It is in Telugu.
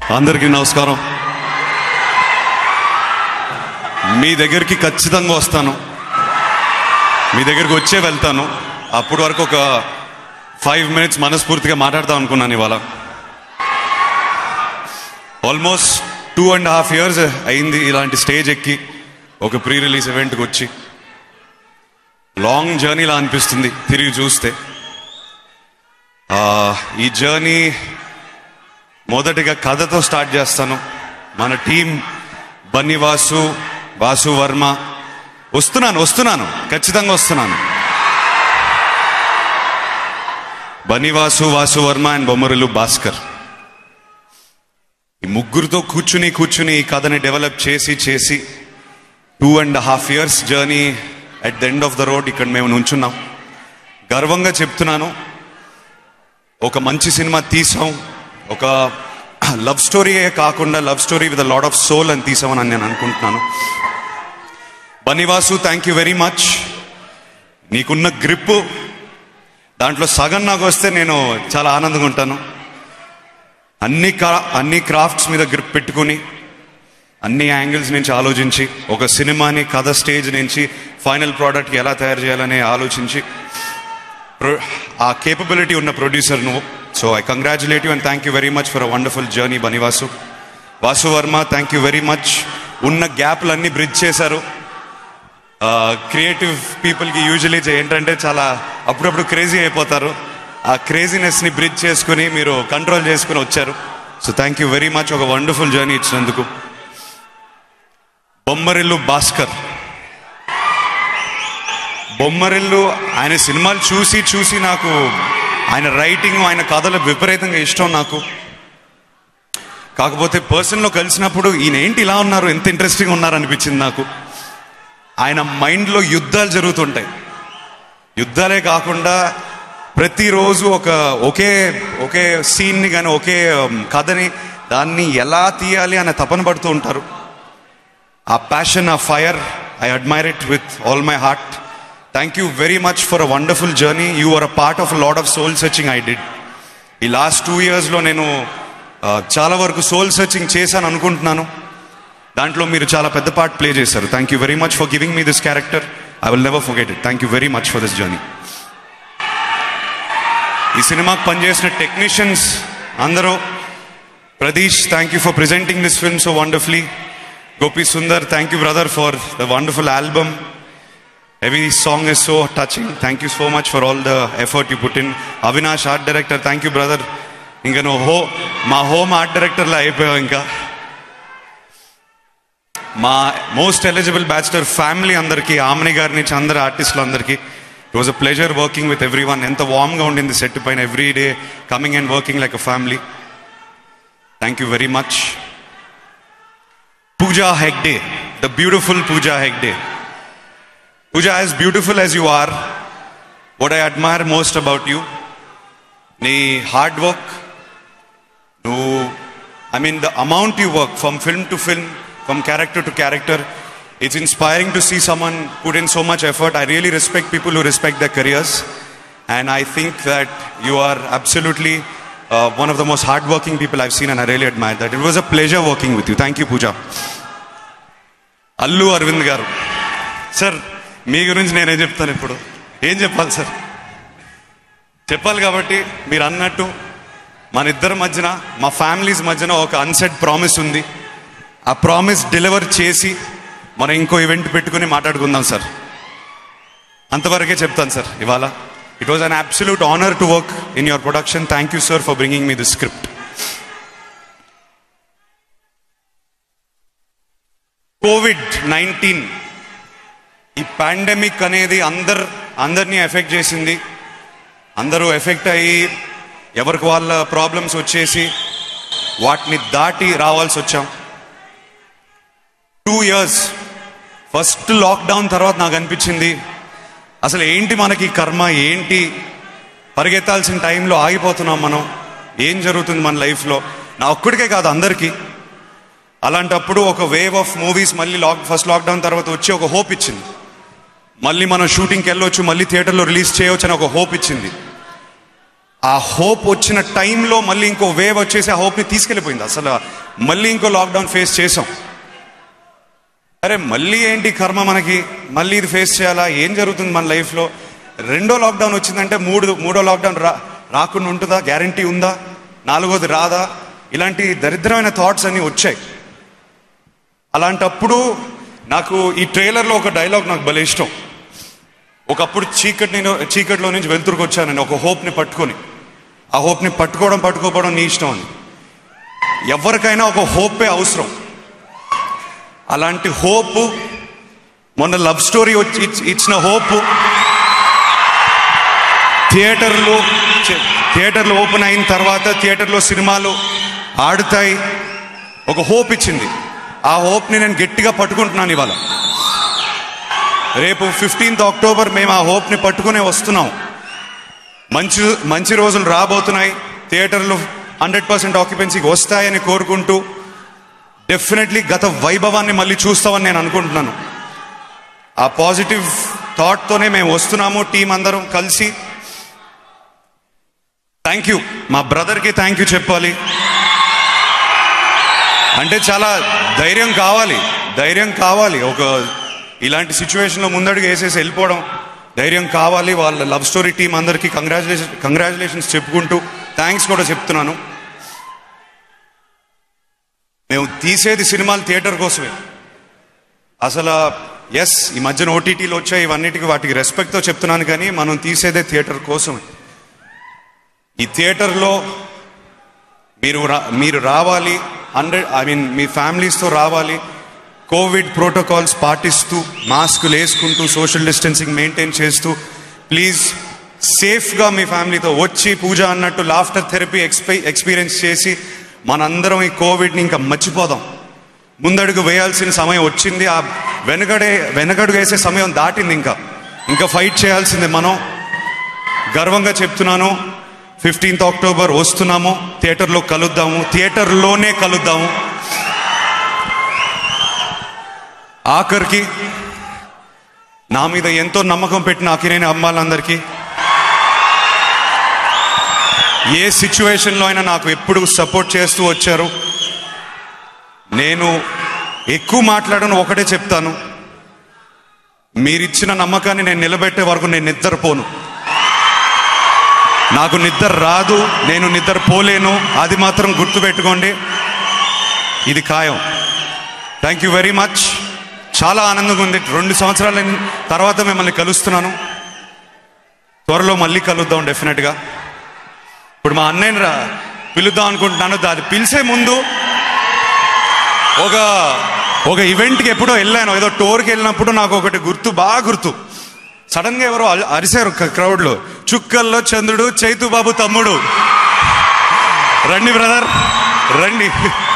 అందరికీ నమస్కారం. మీ దగ్గరికి ఖచ్చితంగా వస్తాను, మీ దగ్గరికి వచ్చే వెళ్తాను. అప్పటి వరకు ఒక 5 minutes మనస్ఫూర్తిగా మాట్లాడదాం అనుకున్నాను. ఇవాళ ఆల్మోస్ట్ 2.5 years అయింది ఇలాంటి స్టేజ్ ఎక్కి ఒక ప్రీ రిలీజ్ ఈవెంట్కి వచ్చి. లాంగ్ జర్నీలా అనిపిస్తుంది తిరిగి చూస్తే. ఈ జర్నీ మొదటిగా కథతో స్టార్ట్ చేస్తాను. మన టీం బన్నీ వాసు, వాసు వర్మ, వస్తున్నాను ఖచ్చితంగా వస్తున్నాను. బన్నీ వాసు, వాసు వర్మ అండ్ బొమ్మరిల్లు భాస్కర్, ఈ ముగ్గురితో కూర్చుని ఈ కథని డెవలప్ చేసి 2.5 years journey at the end of the road ఇక్కడ మేము నుంచున్నాం. గర్వంగా చెప్తున్నాను, ఒక మంచి సినిమా తీసాం. ఒక లవ్ స్టోరీయే కాకుండా love story with a lot of soul అని తీసామని నేను అనుకుంటున్నాను. Bunny Vasu, thank you very much. నీకున్న గ్రిప్ దాంట్లో సగం నాకు వస్తే నేను చాలా ఆనందంగా ఉంటాను. అన్ని క్రాఫ్ట్స్ మీద గ్రిప్ పెట్టుకుని అన్ని యాంగిల్స్ నుంచి ఆలోచించి ఒక సినిమాని కథ స్టేజ్ నుంచి ఫైనల్ ప్రోడక్ట్కి ఎలా తయారు చేయాలని ఆలోచించి ఆ కేపబిలిటీ ఉన్న ప్రొడ్యూసర్ నువ్వు. So I congratulate you and thank you very much for a wonderful journey Bunny Vasu. Vasu Varma, thank you very much. ఉన్న గ్యాప్లన్నీ బ్రిడ్జ్ చేశారు. క్రియేటివ్ పీపుల్కి యూజువలీ ఏంటంటే చాలా అప్పుడప్పుడు క్రేజీ అయిపోతారు. ఆ క్రేజీనెస్ని బ్రిడ్జ్ చేసుకుని మీరు కంట్రోల్ చేసుకుని వచ్చారు. So thank you very much, ఒక వండర్ఫుల్ జర్నీ ఇచ్చినందుకు. బొమ్మరిల్లు భాస్కర్, బొమ్మరిల్లు ఆయన సినిమాలు చూసి నాకు ఆయన రైటింగ్, ఆయన కథలు విపరీతంగా ఇష్టం నాకు. కాకపోతే పర్సన్లో కలిసినప్పుడు ఈయన ఏంటి ఇలా ఉన్నారు, ఎంత ఇంట్రెస్టింగ్ ఉన్నారు అనిపించింది నాకు. ఆయన మైండ్లో యుద్ధాలు జరుగుతుంటాయి. యుద్ధాలే కాకుండా ప్రతిరోజు ఒకే సీన్ని కానీ ఒకే కథని దాన్ని ఎలా తీయాలి అనే తపన పడుతూ ఉంటారు. ఆ ప్యాషన్, ఆ fire, I admire it with all my heart. Thank you very much for a wonderful journey. You are a part of a lot of soul searching I did. ఈ లాస్ట్ 2 yearsలో నేను చాలా వరకు సోల్ సెర్చింగ్ చేశాను అనుకుంటున్నాను. దాంట్లో మీరు చాలా పెద్ద పార్ట్ ప్లే చేశారు. Thank you very much for giving me this character. I will never forget it. Thank you very much for this journey. ఈ సినిమాకి పనిచేసిన టెక్నీషియన్స్ అందరూ, Pradeesh, thank you for presenting this film so wonderfully. Gopi Sundar, thank you brother for the wonderful album. Every song is so touching. Thank you so much for all the effort you put in. Avinash, art director, thank you brother. Inga no ma home art director la అయిపోయావు. ఇంకా మా మోస్ట్ ఎలిజిబుల్ బ్యాచిలర్ ఫ్యామిలీ అందరికీ, ఆమ్ని గారి నుంచి అందరు ఆర్టిస్టులు అందరికీ, it was a pleasure working with everyone. ఎంత వామ్గా ఉండింది సెట్ పైన, every day coming and working like a family. Thank you very much. Pooja Hegde, the beautiful Pooja Hegde. Pooja, as beautiful as you are, what I admire most about you, nee hard work, the amount you work from film to film, from character to character, it's inspiring to see someone put in so much effort. I really respect people who respect their careers, and I think that you are absolutely one of the most hard-working people I've seen, and I really admire that. It was a pleasure working with you. Thank you, Pooja. Allu Arvind garu, sir, మీ గురించి నేనేం చెప్తాను ఇప్పుడు? ఏం చెప్పాలి సార్? చెప్పాలి కాబట్టి మీరు అన్నట్టు మన ఇద్దరి మధ్యన, మా ఫ్యామిలీస్ మధ్యన ఒక అన్సెట్ ప్రామిస్ ఉంది. ఆ ప్రామిస్ డెలివర్ చేసి మనం ఇంకో ఈవెంట్ పెట్టుకుని మాట్లాడుకుందాం సార్. అంతవరకే చెప్తాను సార్ ఇవాళ. It was an absolute honour to work in your production. Thank you sir for bringing me this script. COVID-19, ఈ పాండమిక్ అనేది అందరినీ ఎఫెక్ట్ చేసింది. అందరూ ఎఫెక్ట్ అయ్యి ఎవరికి వాళ్ళ ప్రాబ్లమ్స్ వచ్చేసి వాటిని దాటి రావాల్సి వచ్చాం. 2 years ఫస్ట్ లాక్డౌన్ తర్వాత నాకు అనిపించింది, అసలు ఏంటి మనకి కర్మ, ఏంటి పరిగెత్తాల్సిన టైంలో ఆగిపోతున్నాం మనం, ఏం జరుగుతుంది మన లైఫ్లో? నా ఒక్కడికే కాదు, అందరికీ. అలాంటప్పుడు ఒక వేవ్ ఆఫ్ మూవీస్ మళ్ళీ ఫస్ట్ లాక్డౌన్ తర్వాత వచ్చి ఒక హోప్ ఇచ్చింది. మళ్ళీ మనం షూటింగ్కి వెళ్ళొచ్చు, మళ్ళీ థియేటర్లో రిలీజ్ చేయవచ్చు అని ఒక హోప్ ఇచ్చింది. ఆ హోప్ వచ్చిన టైంలో మళ్ళీ ఇంకో వేవ్ వచ్చేసి ఆ హోప్ని తీసుకెళ్ళిపోయింది. అసలు మళ్ళీ ఇంకో లాక్డౌన్ ఫేస్ చేసాం. అరే మళ్ళీ ఏంటి కర్మ మనకి, మళ్ళీ ఇది ఫేస్ చేయాలా, ఏం జరుగుతుంది మన లైఫ్లో? రెండో లాక్డౌన్ వచ్చిందంటే మూడో లాక్డౌన్ రాకుండా ఉంటుందా, గ్యారంటీ ఉందా, నాలుగోది రాదా, ఇలాంటి దరిద్రమైన థాట్స్ అన్నీ వచ్చాయి. అలాంటప్పుడు నాకు ఈ ట్రైలర్లో ఒక డైలాగ్ నాకు భలే ఇష్టం. ఒకప్పుడు చీకటిలో నుంచి వెలుతురుకు వచ్చాను నేను, ఒక హోప్ని పట్టుకొని. ఆ హోప్ని పట్టుకోవడం నీ ఇష్టం అని. ఎవరికైనా ఒక హోపే అవసరం. అలాంటి హోప్, మొన్న లవ్ స్టోరీ ఇచ్చిన హోప్, థియేటర్లు ఓపెన్ అయిన తర్వాత థియేటర్లో సినిమాలు ఆడుతాయి, ఒక హోప్ ఇచ్చింది. ఆ హోప్ని నేను గట్టిగా పట్టుకుంటున్నాను ఇవాళ. రేపు 15th అక్టోబర్ మేము ఆ హోప్ని పట్టుకునే వస్తున్నాం. మంచి రోజులు రాబోతున్నాయి. థియేటర్లు 100% ఆక్యుపెన్సీకి వస్తాయని కోరుకుంటూ, డెఫినెట్లీ గత వైభవాన్ని మళ్ళీ చూస్తామని నేను అనుకుంటున్నాను. ఆ పాజిటివ్ థాట్తోనే మేము వస్తున్నాము, టీం అందరం కలిసి. థ్యాంక్ యూ, మా బ్రదర్కి థ్యాంక్ యూ చెప్పాలి. అంటే చాలా ధైర్యం కావాలి. ఒక ఇలాంటి సిచ్యువేషన్లో ముందడుగు వేసేసి వెళ్ళిపోవడం ధైర్యం కావాలి. వాళ్ళ లవ్ స్టోరీ టీం అందరికీ కంగ్రాచులేషన్స్ చెప్పుకుంటూ థ్యాంక్స్ కూడా చెప్తున్నాను. మేము తీసేది సినిమాలు థియేటర్ కోసమే. అసలు ఈ మధ్యన ఓటీటీలు వచ్చాయి, వాటికి రెస్పెక్ట్తో చెప్తున్నాను, కానీ మనం తీసేదే థియేటర్ కోసమే. ఈ థియేటర్లో మీరు రావాలి, మీ ఫ్యామిలీస్తో రావాలి. కోవిడ్ ప్రోటోకాల్స్ పాటిస్తూ, మాస్కులు వేసుకుంటూ, సోషల్ డిస్టెన్సింగ్ మెయింటైన్ చేస్తూ, ప్లీజ్ సేఫ్గా మీ ఫ్యామిలీతో వచ్చి పూజ అన్నట్టు లాఫ్టర్ థెరపీ ఎక్స్పీరియన్స్ చేసి మనందరం ఈ కోవిడ్ని ఇంకా మర్చిపోదాం. ముందడుగు వేయాల్సిన సమయం వచ్చింది. ఆ వెనకడుగు వేసే సమయం దాటింది. ఇంకా ఫైట్ చేయాల్సిందే మనం. గర్వంగా చెప్తున్నాను, 15th అక్టోబర్ వస్తున్నాము, థియేటర్లో కలుద్దాము, థియేటర్లోనే కలుద్దాము. ఆఖరికి నా మీద ఎంతో నమ్మకం పెట్టిన అక్కినేని అమ్మాలందరికీ, ఏ సిచ్యువేషన్లో అయినా నాకు ఎప్పుడు సపోర్ట్ చేస్తూ వచ్చారు. నేను ఎక్కువ మాట్లాడను, ఒకటే చెప్తాను, మీరిచ్చిన నమ్మకాన్ని నేను నిలబెట్టే వరకు నేను నిద్రపోను. నాకు నిద్ర రాదు, నేను నిద్రపోలేను, అది మాత్రం గుర్తుపెట్టుకోండి. ఇది ఖాయం. Thank you very much. చాలా ఆనందంగా ఉంది. 2 సంవత్సరాల తర్వాత మిమ్మల్ని కలుస్తున్నాను. త్వరలో మళ్ళీ కలుద్దాం డెఫినెట్గా. ఇప్పుడు మా అన్నయ్యని పిలుద్దాం అనుకుంటున్నాను. అది పిలిచే ముందు ఒక ఈవెంట్కి ఎప్పుడో వెళ్ళాను, ఏదో టూర్కి వెళ్ళినప్పుడు నాకు ఒకటి బాగా గుర్తు. సడన్గా ఎవరో అరిశారు క్రౌడ్లో, చుక్కల్లో చంద్రుడు, చైతు బాబు తమ్ముడు. రండి బ్రదర్ రండి.